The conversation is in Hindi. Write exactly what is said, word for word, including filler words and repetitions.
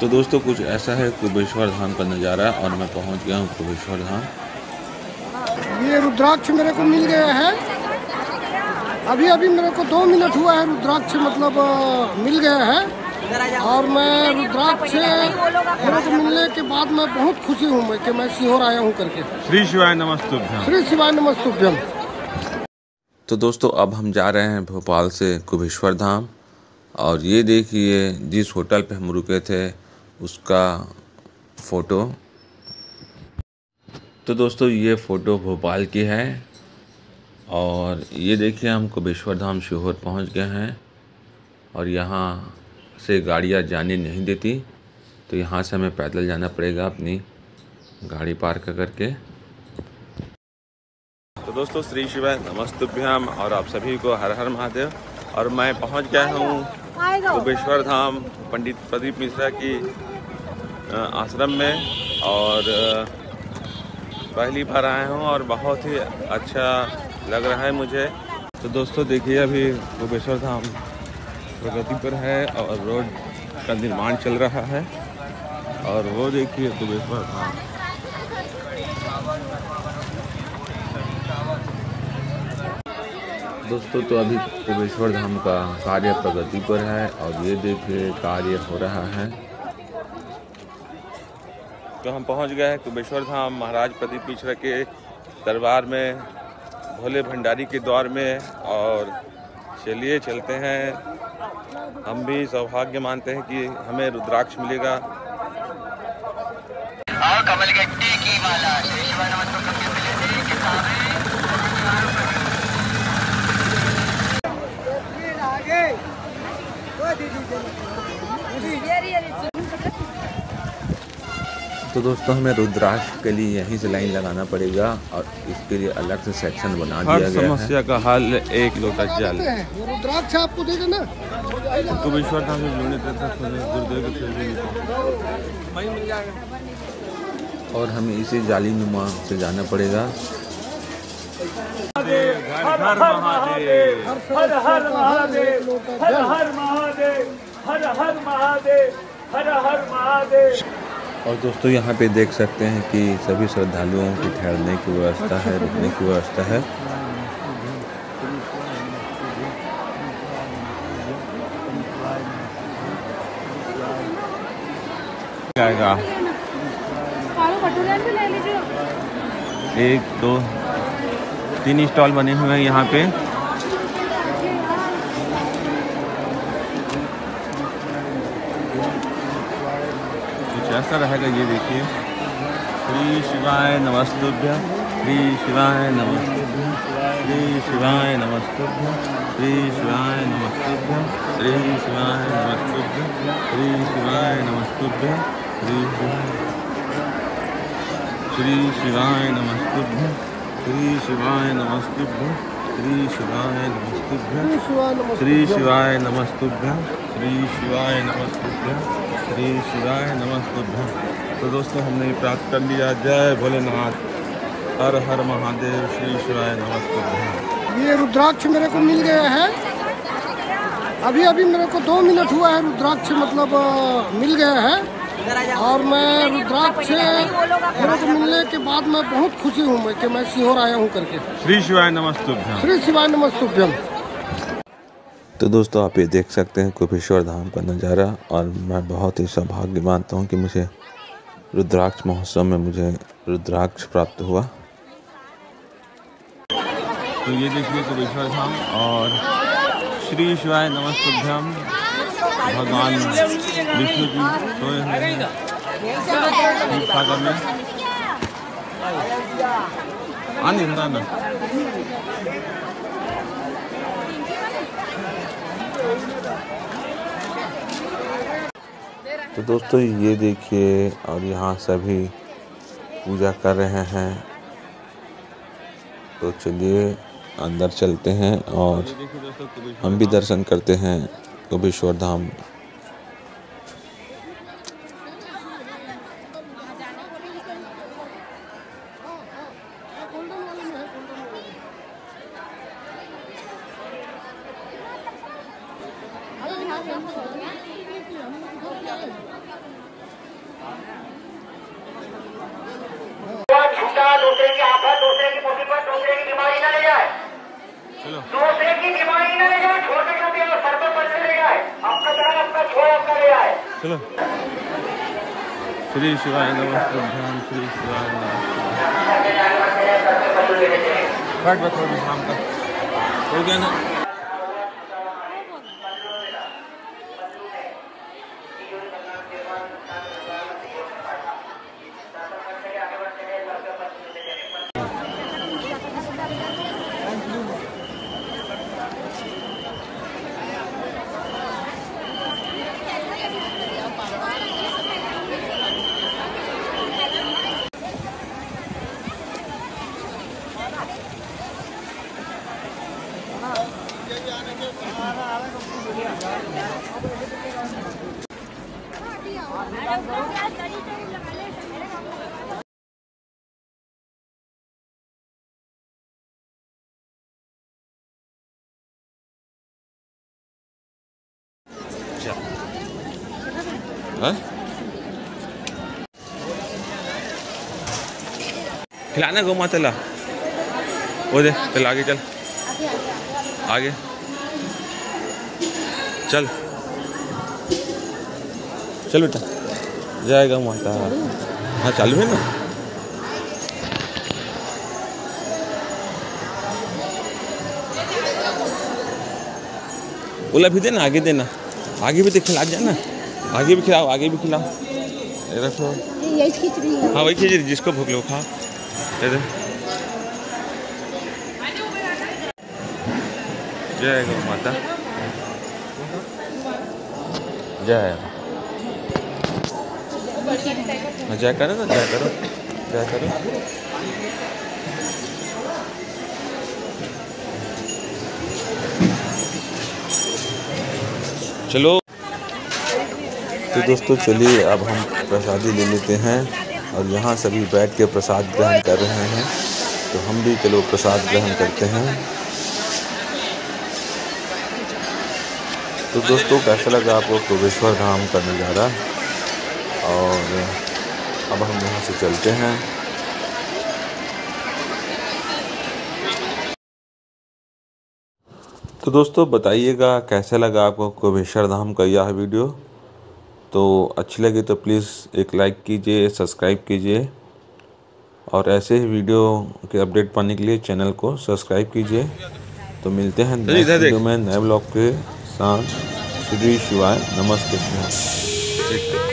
तो दोस्तों कुछ ऐसा है कुबेश्वर धाम का नज़ारा और मैं पहुंच गया हूं कुबेश्वर धाम। ये रुद्राक्ष मेरे को मिल गया है। अभी अभी मेरे को दो मिनट हुआ है, रुद्राक्ष मतलब मिल गया है। और मैं रुद्राक्ष मेरे को मिलने के बाद मैं बहुत खुशी हूँ मैं कि मैं सीहोर आया हूँ करके। श्री शिवाय नमस्तुभ्यम। श्री शिवाय नमस्तुभ्यम। तो दोस्तों अब हम जा रहे हैं भोपाल से कुबेश्वर धाम और ये देखिए जिस होटल पे हम रुके थे उसका फ़ोटो। तो दोस्तों ये फ़ोटो भोपाल की है और ये देखिए हम कुबेश्वर धाम सीहोर पहुंच गए हैं और यहाँ से गाड़ियाँ जाने नहीं देती, तो यहाँ से हमें पैदल जाना पड़ेगा अपनी गाड़ी पार्क करके। तो दोस्तों श्री शिवाय नमस्तुभ्यम और आप सभी को हर हर महादेव। और मैं पहुँच गया हूँ कुबेश्वर धाम पंडित प्रदीप मिश्रा की आश्रम में और पहली बार आया हूँ और बहुत ही अच्छा लग रहा है मुझे। तो दोस्तों देखिए अभी कुबेश्वर धाम प्रगति पर है और रोड का निर्माण चल रहा है और वो देखिए कुबेश्वर धाम। दोस्तों तो अभी कुबेश्वर धाम का कार्य प्रगति पर है और ये देखिए कार्य हो रहा है। तो हम पहुंच गए हैं कुबेश्वर धाम महाराज प्रदीप मिश्रा के दरबार में, भोले भंडारी के द्वार में। और चलिए चलते हैं, हम भी सौभाग्य मानते हैं कि हमें रुद्राक्ष मिलेगा। और कमल गट्टी की माला श्री शिवाय नमस्तुभ्यम के मिले थे किताबें तो दोस्तों हमें रुद्राक्ष के लिए यहीं से लाइन लगाना पड़ेगा और इसके लिए अलग से सेक्शन बना दिया गया है। समस्या का हल एक लोटा जल। रुद्राक्ष आपको दे देना। कुबेश्वर धाम से जुड़ने तक और हमें इसी जाली नुमा से जाना पड़ेगा। हर हर महादेव, हर हर महादेव, हर हर महादेव, हर हर महादेव, हर हर महादेव। और दोस्तों यहाँ पे देख सकते हैं कि सभी श्रद्धालुओं की ठहरने की व्यवस्था है, रुकने की व्यवस्था है। आएगा एक दो तीन स्टॉल बने हुए हैं यहाँ पे। कुछ ऐसा रहेगा, ये देखिए। श्री शिवाय नमस्तुभ्यम, श्री शिवाय नमस्तुभ्यम, श्री शिवाय नमस्तुभ्यम, श्री शिवाय नमस्तुभ्यम, श्री शिवाय नमस्तुभ्यम, श्री शिवाय नमस्तुभ्यम, श्री श्री शिवाय नमस्तुभ्यम, श्री शिवाय नमस्तुभ्यम, श्री शिवाय नमस्तुभ्यम, श्री शिवाय नमस्तुभ्यम, श्री शिवाय नमस्तुभ्यम, श्री शिवाय नमस्तुभ्यम। तो दोस्तों हमने प्राप्त कर लिया। जय भोलेनाथ, हर हर महादेव, श्री शिवाय नमस्तुभ्यम। ये रुद्राक्ष मेरे को मिल गया है। अभी अभी मेरे को दो मिनट हुआ है, रुद्राक्ष मतलब मिल गया है। और मैं रुद्राक्ष मेरे को मिलने के बाद मैं बहुत खुशी हूँ मैं कि मैं सीहोर आया हूँ करके। श्री शिवाय नमस्तुभ्यम। श्री शिवाय नमस्तुभ्यम। तो दोस्तों आप ये देख सकते हैं कुबेश्वर धाम का नज़ारा और मैं बहुत ही सौभाग्य मानता हूँ कि मुझे रुद्राक्ष महोत्सव में मुझे रुद्राक्ष प्राप्त हुआ। तो ये देखिए कुबेश्वर धाम और श्री शिवाय नमस्तुभ्यम। भगवान विष्णु जी सोए हैं सागर में। आने ना तो दोस्तों ये देखिए और यहाँ सभी पूजा कर रहे हैं। तो चलिए अंदर चलते हैं और हम भी दर्शन करते हैं कुबेश्वर धाम। दूसरे की बीमारी ना ले जाए, छोड़ के कभी और सर पे पल्ले ले जाए, आपका जान अपना छोड़ आपका ले जाए। चलो। श्री शिवाय नमस्तुभ्याम, श्री शिवाय नमस्तुभ्याम। बैठ बैठ थोड़ी शाम का हो गया ना। हाँ? खिलाना गौ माता ला वो दे। चल आगे चल, आगे चल चल बेटा, जय गौ माता। हाँ चालू है ना। बोला भी देना, आगे देना, आगे भी तो खिला जाना, आगे भी खिलाओ, आगे भी खिलाओ। रखो यही खींच रही है। हाँ वही खींच रही, जिसको भूख लो खा। दे जय गौ माता, जय। जय करो ना, जय करो, जय करो। चलो तो दोस्तों चलिए अब हम प्रसादी ले लेते हैं और यहाँ सभी बैठ के प्रसाद ग्रहण कर रहे हैं, तो हम भी चलो प्रसाद ग्रहण करते हैं। तो दोस्तों कैसा लगा आपको कोबेश्वर धाम का नज़ारा, और अब हम यहाँ से चलते हैं। तो दोस्तों बताइएगा कैसा लगा आपको कोबेश्वर धाम का यह वीडियो। तो अच्छी लगी तो प्लीज़ एक लाइक कीजिए, सब्सक्राइब कीजिए, और ऐसे ही वीडियो के अपडेट पाने के लिए चैनल को सब्सक्राइब कीजिए। तो मिलते हैं नेक्स्ट वीडियो में नए ब्लॉग के साथ। श्री शिवाय नमस्ते।